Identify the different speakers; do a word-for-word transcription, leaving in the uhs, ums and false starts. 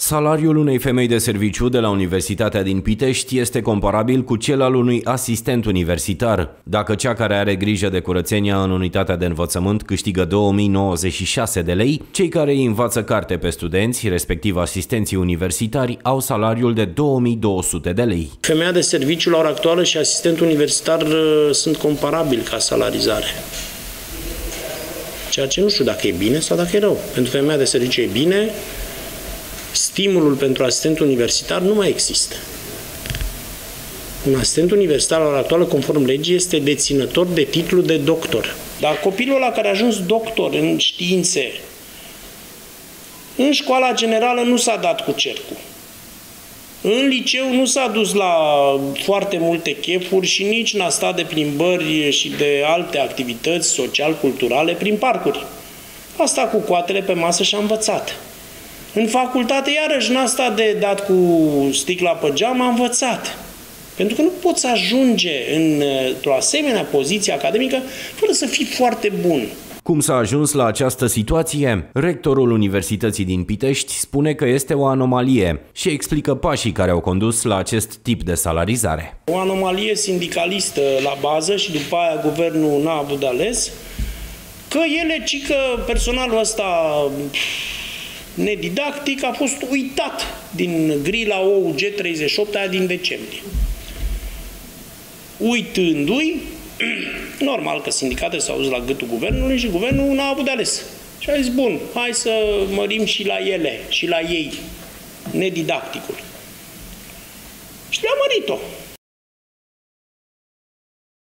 Speaker 1: Salariul unei femei de serviciu de la Universitatea din Pitești este comparabil cu cel al unui asistent universitar. Dacă cea care are grijă de curățenia în unitatea de învățământ câștigă două mii nouăzeci și șase de lei, cei care îi învață carte pe studenți, respectiv asistenții universitari, au salariul de două mii două sute de lei.
Speaker 2: Femeia de serviciu la ora actuală și asistentul universitar sunt comparabili ca salarizare. Ceea ce nu știu dacă e bine sau dacă e rău. Pentru femeia de serviciu e bine. Stimulul pentru asistent universitar nu mai există. Un asistent universitar la ora actuală, conform legii, este deținător de titlu de doctor. Dar copilul ăla care a ajuns doctor în științe, în școala generală nu s-a dat cu cercul. În liceu nu s-a dus la foarte multe chefuri și nici n-a stat de plimbări și de alte activități social-culturale prin parcuri. A stat cu coatele pe masă și a învățat. În facultate, iarăși, n-a stat de dat cu sticla pe geam, a învățat. Pentru că nu poți ajunge într-o asemenea poziție academică fără să fii foarte bun.
Speaker 1: Cum s-a ajuns la această situație? Rectorul Universității din Pitești spune că este o anomalie și explică pașii care au condus la acest tip de salarizare.
Speaker 2: O anomalie sindicalistă la bază și după aia guvernul n-a avut de ales, că ele, ci că personalul ăsta nedidactic a fost uitat din grila O U G treizeci și opt aia din decembrie. Uitându-i, normal că sindicatele s-au dus la gâtul guvernului și guvernul n-a avut de ales. Și a zis, bun, hai să mărim și la ele, și la ei, nedidacticul. Și le-a mărit-o.